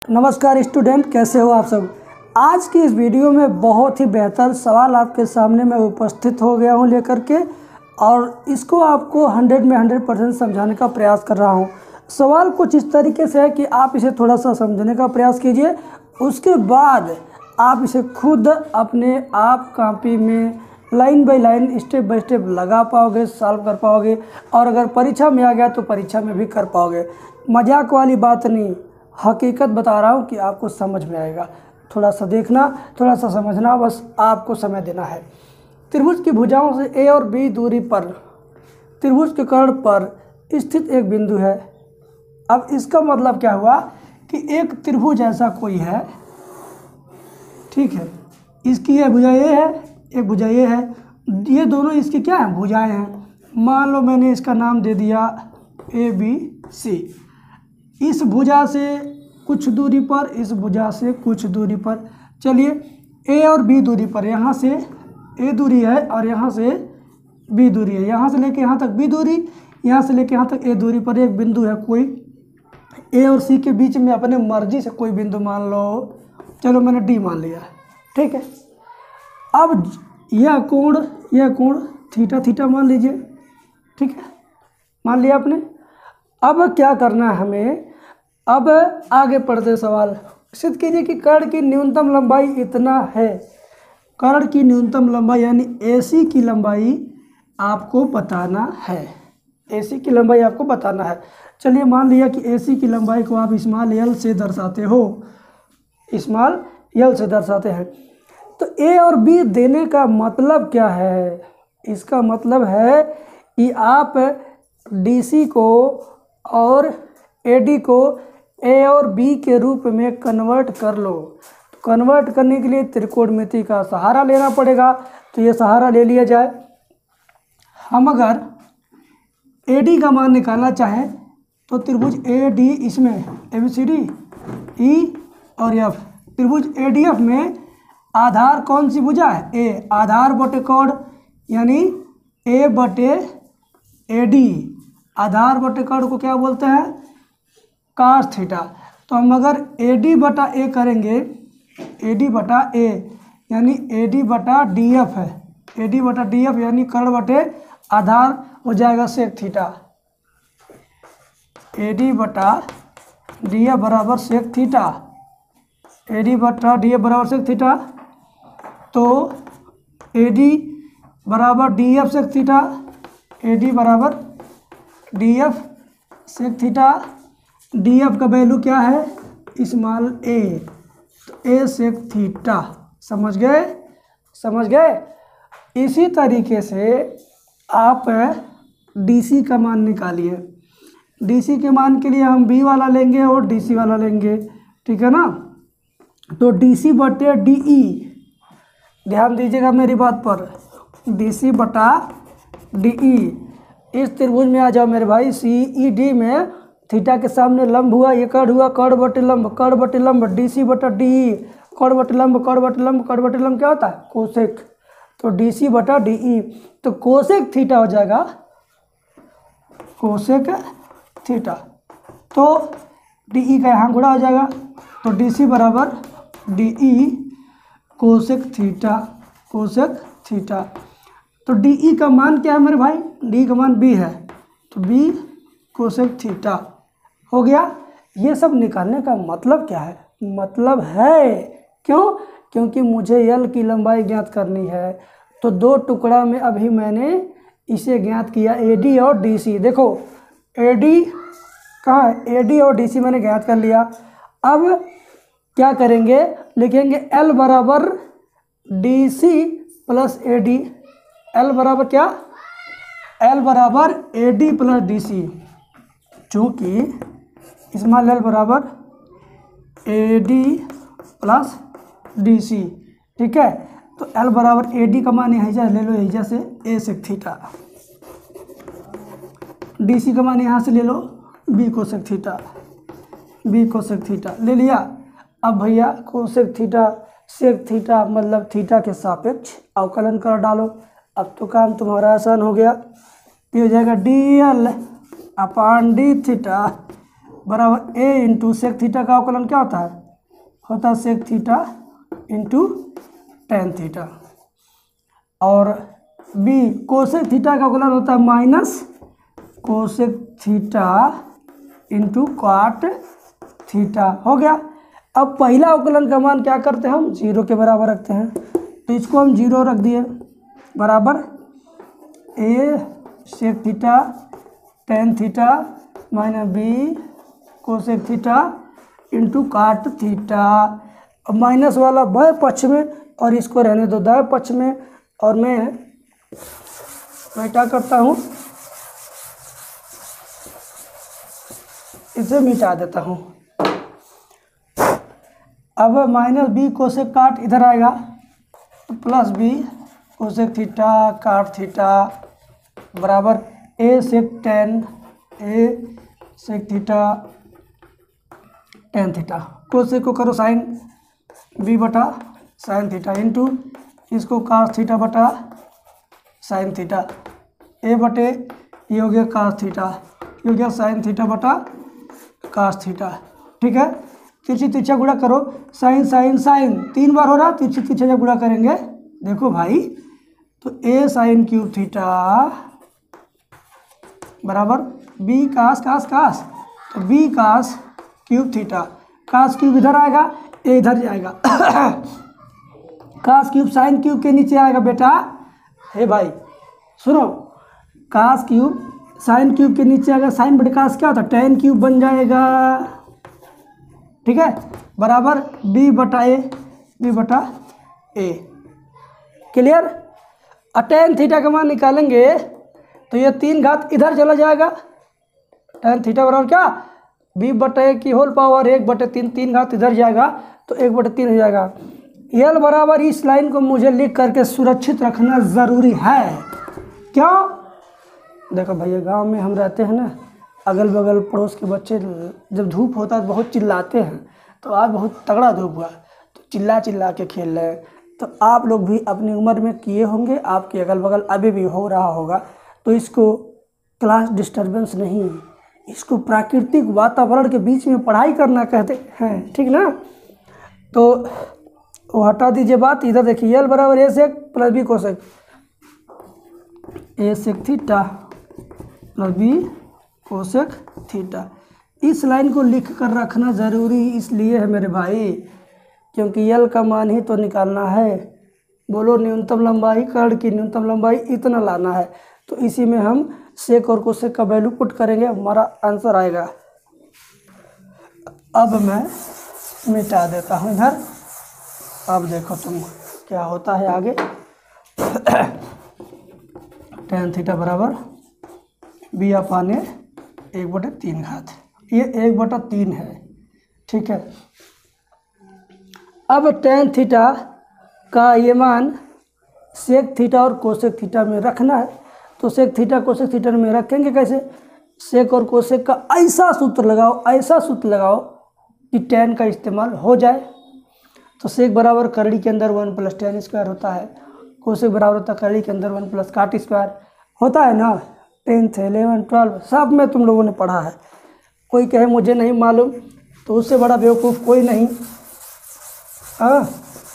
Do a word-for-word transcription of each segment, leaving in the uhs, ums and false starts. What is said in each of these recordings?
नमस्कार स्टूडेंट, कैसे हो आप सब। आज की इस वीडियो में बहुत ही बेहतर सवाल आपके सामने मैं उपस्थित हो गया हूं लेकर के, और इसको आपको हंड्रेड में हंड्रेड परसेंट समझाने का प्रयास कर रहा हूं। सवाल कुछ इस तरीके से है कि आप इसे थोड़ा सा समझने का प्रयास कीजिए, उसके बाद आप इसे खुद अपने आप कॉपी में line by line step by step लगा पाओगे, सॉल्व कर पाओगे, और अगर परीक्षा में आ गया तो परीक्षा में भी कर पाओगे। मजाक वाली बात नहीं, हकीकत बता रहा हूँ कि आपको समझ में आएगा। थोड़ा सा देखना, थोड़ा सा समझना, बस आपको समय देना है। त्रिभुज की भुजाओं से ए और बी दूरी पर त्रिभुज के कर्ण पर स्थित एक बिंदु है। अब इसका मतलब क्या हुआ कि एक त्रिभुज ऐसा कोई है, ठीक है, इसकी यह भुजा ए है, एक भुजा ये है, ये दोनों इसकी क्या है, भुजाएं हैं। मान लो मैंने इसका नाम दे दिया ए बी सी। इस भुजा से कुछ दूरी पर, इस भुजा से कुछ दूरी पर, चलिए ए और बी दूरी पर, यहाँ से ए दूरी है और यहाँ से बी दूरी है, यहाँ से लेके यहाँ तक बी दूरी, यहाँ से लेके यहाँ तक ए दूरी पर एक बिंदु है कोई। ए और सी के बीच में अपने मर्जी से कोई बिंदु मान लो, चलो मैंने डी मान लिया, ठीक है। अब यह कोण यह कोण थीटा थीटा मान लीजिए, ठीक है, मान लिया आपने। अब क्या करना है हमें, अब आगे पढ़ते सवाल। सिद्ध कीजिए कि कर्ण की न्यूनतम लंबाई इतना है। कर्ण की न्यूनतम लंबाई यानी एसी की लंबाई आपको बताना है। एसी की लंबाई आपको बताना है। चलिए मान लिया कि एसी की लंबाई को आप स्मॉल एल से दर्शाते हो, स्मॉल एल से दर्शाते हैं। तो ए और बी देने का मतलब क्या है? इसका मतलब है कि आप डीसी को और एडी को ए और बी के रूप में कन्वर्ट कर लो। तो कन्वर्ट करने के लिए त्रिकोणमिति का सहारा लेना पड़ेगा, तो ये सहारा ले लिया जाए। हम अगर एडी का मान निकालना चाहें तो त्रिभुज ए डी, इसमें A B C D E और एफ, त्रिभुज ए डी एफ में आधार कौन सी भुजा है? ए। आधार बटे कोण यानी ए बटे ए डी, आधार बटे कोण को क्या बोलते हैं? Cos theta. तो हम अगर ए डी बटा ए करेंगे, ए डी बटा ए यानी ए डी बटा डी एफ है, ए डी बटा डी एफ यानी कर्ण बटे आधार हो जाएगा सेक थीटा। ए डी बटा डी एफ बराबर सेक थीटा, ए डी बटा डी एफ बराबर सेक थीटा। तो ए डी बराबर D F sec theta, A D बराबर D F sec theta. D F का वैल्यू क्या है? स्मॉल ए, तो ए सेक थीटा। समझ गए? समझ गए? इसी तरीके से आप डीसी का मान निकालिए। डीसी के मान के लिए हम बी वाला लेंगे और डीसी वाला लेंगे, ठीक है ना। तो डीसी बटे डीई, ध्यान दीजिएगा मेरी बात पर, डीसी बटा डीई। इस त्रिभुज में आ जाओ मेरे भाई, सी ई डी में थीटा के सामने लंब हुआ, ये कर्ण हुआ, कर्ण बटे लंब, कर्ण बटे लंब, डीसी बटा डीई, कर्ण बटे लंब, कर्ण बटे लंब, कर्ण बटे लंब क्या होता है? कोसेक। तो डीसी बटा डीई, तो कोसेक थीटा हो जाएगा, कोसेक थीटा। तो डीई का यहाँ गुणा हो जाएगा, तो डीसी बराबर DE cosec theta, cosec theta. तो डीई का मान क्या है मेरे भाई? डी का मान बी है, तो बी कोसेक थीटा हो गया। ये सब निकालने का मतलब क्या है? मतलब है, क्यों? क्योंकि मुझे एल की लंबाई ज्ञात करनी है। तो दो टुकड़ा में अभी मैंने इसे ज्ञात किया, एडी और डीसी। देखो एडी कहाँ है? एडी और डीसी मैंने ज्ञात कर लिया। अब क्या करेंगे? लिखेंगे एल बराबर D C plus A D. L बराबर क्या? एल बराबर A D plus D C, चूँकि स्मॉल एल बराबर A D plus D C, ठीक है। तो एल बराबर ए डी का मान यहाँ से ले लो, यहाँ से ए सेक थीटा, डी सी का मान यहाँ से ले लो B cosec theta, B cosec theta ले लिया। अब भैया कोसेक थीटा सेक थीटा मतलब थीटा के सापेक्ष अवकलन कर डालो। अब तो काम तुम्हारा आसान हो गया। ये हो जाएगा D L upon D theta बराबर ए इंटू सेक थीटा का अवकलन क्या होता है, होता है sec theta into tan theta, और बी कोसेक थीटा का अवकलन होता है minus cosec theta into cot theta. हो गया। अब पहला अवकलन का मान क्या करते हैं हम, जीरो के बराबर रखते हैं, तो इसको हम जीरो रख दिए बराबर A sec theta tan theta minus B cosec theta into cot theta. अब माइनस वाला बाएं पक्ष में और इसको रहने दो दाएं पक्ष में, और मैं मैं क्या करता हूँ, इसे मिटा देता हूँ। अब माइनस बी कोसेक काट इधर आएगा तो plus B cosec theta cot theta बराबर A sec tan A sec theta tan theta, cosec को करो साइन बी बटा साइन थीटा इंटू इसको कास थीटा बटा साइन थीटा, ए बटे ये हो गया कास थीटा, ये हो गया साइन थीटा बटा कास थीटा। ठीक है, तिरछी तिरछा गुणा करो, साइन साइन साइन तीन बार हो रहा, तिरछी तिरछा जब गुणा करेंगे देखो भाई तो ए साइन क्यूब थीटा बराबर बी कास कास कास, तो B cos cube theta, cos cube इधर आएगा ए इधर जाएगा कास क्यूब साइन क्यूब के नीचे आएगा बेटा। हे भाई सुनो, कास क्यूब साइन क्यूब के नीचे आएगा, साइन बटे कास क्या होता है, टेन क्यूब बन जाएगा। ठीक है, बराबर बी बटा ए बी बटा ए। क्लियर। टेन थीटा का मान निकालेंगे तो ये तीन घात इधर चला जाएगा, टेन थीटा बराबर क्या, बी बटे की होल पावर एक बटे तीन, तीन घात इधर जाएगा तो एक बटे तीन हो जाएगा। यल बराबर इस लाइन को मुझे लिख करके सुरक्षित रखना ज़रूरी है। क्यों, देखो भैया गांव में हम रहते हैं ना, अगल बगल पड़ोस के बच्चे जब धूप होता है तो बहुत चिल्लाते हैं, तो आज बहुत तगड़ा धूप हुआ तो चिल्ला चिल्ला के खेल रहे हैं, तो आप लोग भी अपनी उम्र में किए होंगे, आपके अगल बगल अभी भी हो रहा होगा। तो इसको क्लास डिस्टर्बेंस नहीं, इसको प्राकृतिक वातावरण के बीच में पढ़ाई करना कहते हैं। ठीक ना, तो वो हटा दीजिए बात, इधर देखिए यल बराबर A sec plus B cosec, A sec theta plus B cosec theta. इस लाइन को लिख कर रखना ज़रूरी इसलिए है मेरे भाई, क्योंकि यल का मान ही तो निकालना है। बोलो न्यूनतम लंबाई, कर्ण की न्यूनतम लंबाई इतना लाना है, तो इसी में हम सेक और कोसेक का वैल्यू पुट करेंगे, हमारा आंसर आएगा। अब मैं मिटा देता हूँ इधर, अब देखो तुम क्या होता है आगे। टेन थीटा बराबर बी अपाने एक बटे तीन घात, ये एक बटा तीन है। ठीक है, अब टेन थीटा का ये मान सेक थीटा और कोसेक थीटा में रखना है, तो सेक थीटा कोसेक थीटा में रखेंगे कैसे, सेक और कोसेक का ऐसा सूत्र लगाओ, ऐसा सूत्र लगाओ कि टेन का इस्तेमाल हो जाए। तो सेक बराबर करड़ी के अंदर वन प्लस टेन स्क्वायर होता है, कोसेक बराबर होता है करड़ी के अंदर वन प्लस काट स्क्वायर होता है ना। टेंथ एलेवन ट्वेल्व सब में तुम लोगों ने पढ़ा है, कोई कहे मुझे नहीं मालूम तो उससे बड़ा बेवकूफ़ कोई नहीं। हाँ,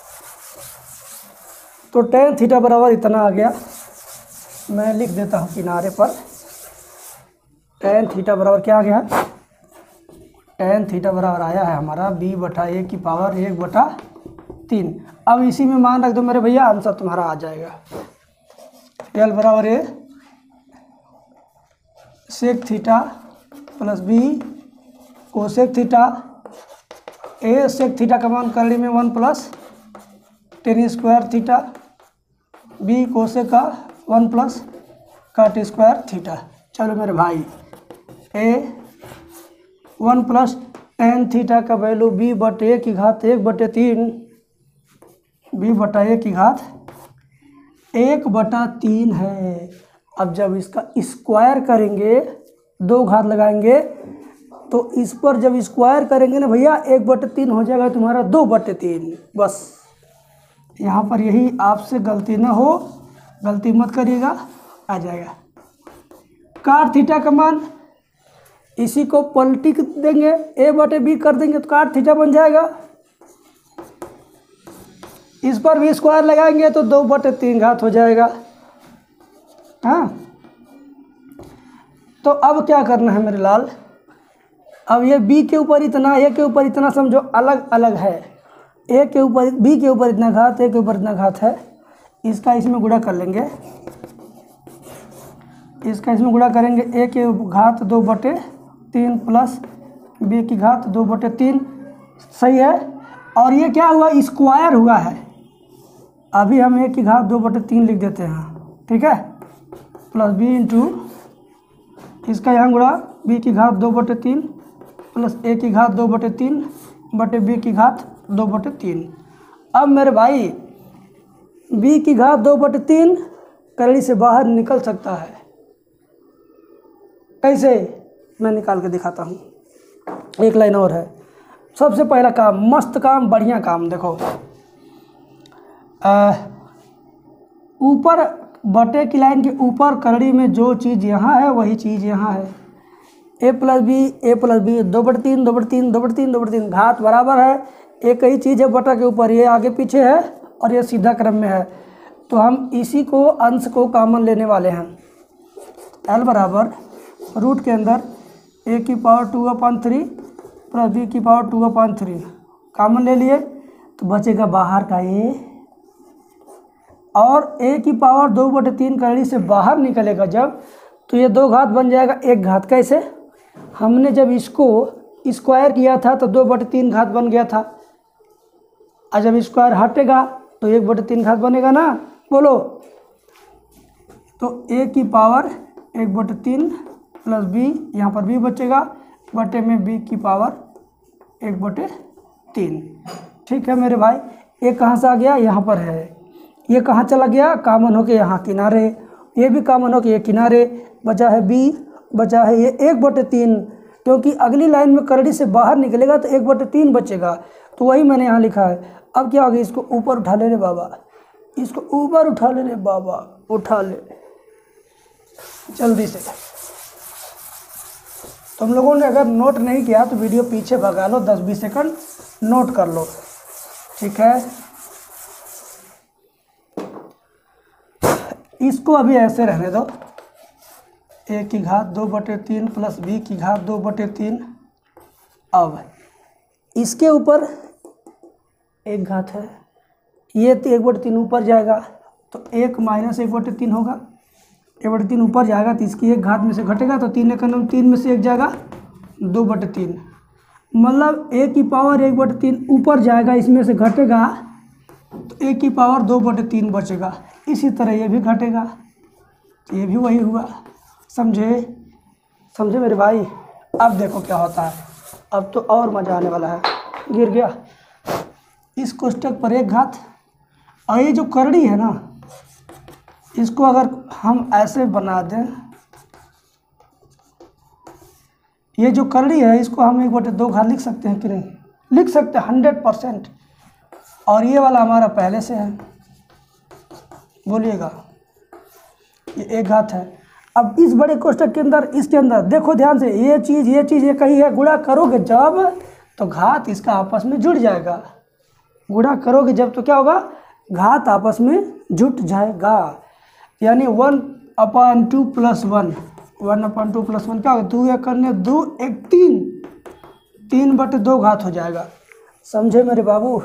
तो टेन थीटा बराबर इतना आ गया, मैं लिख देता हूँ किनारे पर। टेन थीटा बराबर क्या आ गया, टेन थीटा बराबर आया है हमारा बी बटा ए की पावर एक बटा तीन। अब इसी में मान रख दो मेरे भैया, आंसर तुम्हारा आ जाएगा। एल बराबर A sec theta plus B cosec theta, A sec theta का मान करने में one plus tan square theta, B cosec का one plus cot square theta. चलो मेरे भाई, A one plus tan theta का वैल्यू बी बटे ए की घात एक बटे तीन, बी बटा ए की घात एक बटा तीन है। अब जब इसका स्क्वायर करेंगे, दो घात लगाएंगे, तो इस पर जब स्क्वायर करेंगे ना भैया, एक बटे तीन हो जाएगा तुम्हारा दो बटे तीन। बस यहाँ पर यही आपसे गलती ना हो, गलती मत करिएगा, आ जाएगा। काट थीटा का मान इसी को पलटी देंगे, ए बटे बी कर देंगे तो काट थीटा बन जाएगा। इस पर भी स्क्वायर लगाएंगे तो दो बटे तीन घात हो जाएगा। हाँ, तो अब क्या करना है मेरे लाल, अब ये बी के ऊपर इतना, ए के ऊपर इतना समझो अलग अलग है। ए के ऊपर, बी के ऊपर इतना घात, ए के ऊपर इतना घात है, इसका इसमें गुणा कर लेंगे, इसका इसमें गुणा करेंगे। ए के घात दो बटे तीन प्लस बी की घात दो बटे तीन, सही है। और ये क्या हुआ, स्क्वायर हुआ है। अभी हम ए की घात दो बटे तीन लिख देते हैं, ठीक है, प्लस बी इंटू इसका यहाँ गुणा बी की घात दो बटे तीन प्लस ए की घात दो बटे तीन बटे बी की घात दो बटे तीन। अब मेरे भाई बी की घात दो बटे तीन करड़ी से बाहर निकल सकता है, कैसे, मैं निकाल के दिखाता हूँ। एक लाइन और है। सबसे पहला काम, मस्त काम, बढ़िया काम, देखो ऊपर बटे की लाइन के ऊपर करड़ी में जो चीज़ यहाँ है वही चीज़ यहाँ है। A plus B, A plus B, दो बटे तीन, दो बटे तीन, दो बटे तीन, दो बटे तीन, घात बराबर है, एक ही चीज़ है बटा के ऊपर, ये आगे पीछे है और ये सीधा क्रम में है। तो हम इसी को, अंश को कॉमन लेने वाले हैं। एल बराबर रूट के अंदर ए की power two upon three plus B की power two upon three common ले लिए तो बचेगा बाहर का ए, और ए की पावर दो बटे तीन करड़ी से बाहर निकलेगा जब, तो ये दो घात बन जाएगा एक घात। कैसे, हमने जब इसको स्क्वायर किया था तो दो बटे तीन घात बन गया था, और जब स्क्वायर हटेगा तो एक बटे तीन घात बनेगा ना, बोलो। तो ए की पावर एक बटे तीन प्लस बी, यहाँ पर बी बचेगा, बटे में बी की पावर एक बटे तीन। ठीक है मेरे भाई, ए कहाँ से आ गया, यहाँ पर है, ये कहाँ चला गया, कॉमन होके यहाँ किनारे, ये भी कॉमन होके ये किनारे, बचा है बी, बचा है ये एक बटे तीन, क्योंकि अगली लाइन में करड़ी से बाहर निकलेगा तो एक बटे तीन बचेगा, तो वही मैंने यहाँ लिखा है। अब क्या होगा, इसको ऊपर उठा ले रे बाबा, इसको ऊपर उठा ले रे बाबा, उठा ले जल्दी से। तुम लोगों ने अगर नोट नहीं किया तो वीडियो पीछे भगा लो, दस बीस सेकंड नोट कर लो, ठीक है। इसको अभी ऐसे रहने दो, ए की घात दो बटे तीन प्लस बी की घात दो बटे तीन। अब इसके ऊपर एक घात है, ये तो एक बटे तीन ऊपर जाएगा तो एक माइनस एक बटे तीन होगा, एक बटे तीन ऊपर जाएगा तो इसकी एक घात में से घटेगा तो तीन एक तीन में से एक जाएगा दो बटे तीन, मतलब ए की पावर एक बटे तीन ऊपर जाएगा, इसमें से घटेगा तो ए की पावर दो बटे तीन बचेगा। इसी तरह ये भी घटेगा, ये भी वही हुआ, समझे समझे मेरे भाई। अब देखो क्या होता है, अब तो और मज़ा आने वाला है। गिर गया इस कोष्टक पर एक घात, और ये जो करड़ी है ना, इसको अगर हम ऐसे बना दें, ये जो करड़ी है इसको हम एक बटे दो घात लिख सकते हैं कि नहीं, लिख सकते हैं हंड्रेड परसेंट। और ये वाला हमारा पहले से है, बोलिएगा, ये एक घात है। अब इस बड़े कोष्टक के अंदर, इसके अंदर देखो ध्यान से, ये चीज़ ये चीज़ ये कहीं है, गुणा करोगे जब तो घात इसका आपस में जुड़ जाएगा, गुणा करोगे जब तो क्या होगा, घात आपस में जुट जाएगा। यानी one upon two plus one, one upon two plus one क्या होगा, दो एक करने दो एक तीन, तीन बटे दो घात हो जाएगा, समझे मेरे बाबू।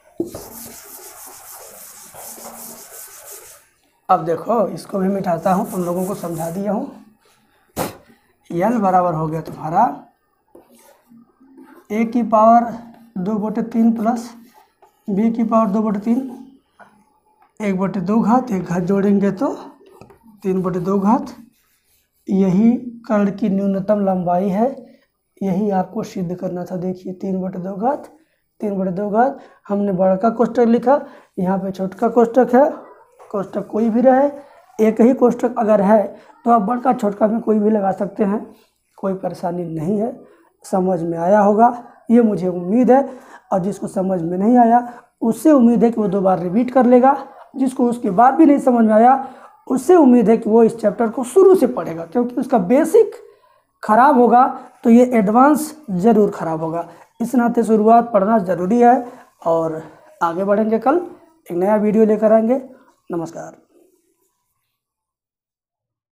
अब देखो इसको भी मिटाता हूँ, तुम लोगों को समझा दिया हूँ। यल बराबर हो गया तुम्हारा ए की पावर दो बटे तीन प्लस बी की पावर दो बटे तीन, एक बटे दो घात, एक घात जोड़ेंगे तो तीन बटे दो घात। यही कर्ण की न्यूनतम लंबाई है, यही आपको सिद्ध करना था। देखिए तीन बटे दो घात, तीन बटे दो घात, हमने बड़ा का कोष्टक लिखा, यहाँ पे छोटा कोष्टक है, कोष्टक कोई भी रहे, एक ही कोष्टक अगर है तो आप बड़का छोटका में कोई भी लगा सकते हैं, कोई परेशानी नहीं है। समझ में आया होगा ये मुझे उम्मीद है, और जिसको समझ में नहीं आया उससे उम्मीद है कि वो दो बार रिपीट कर लेगा, जिसको उसके बाद भी नहीं समझ में आया उससे उम्मीद है कि वो इस चैप्टर को शुरू से पढ़ेगा, क्योंकि उसका बेसिक ख़राब होगा तो ये एडवांस ज़रूर ख़राब होगा। इस नाते शुरुआत पढ़ना ज़रूरी है और आगे बढ़ेंगे। कल एक नया वीडियो लेकर आएंगे। नमस्कार।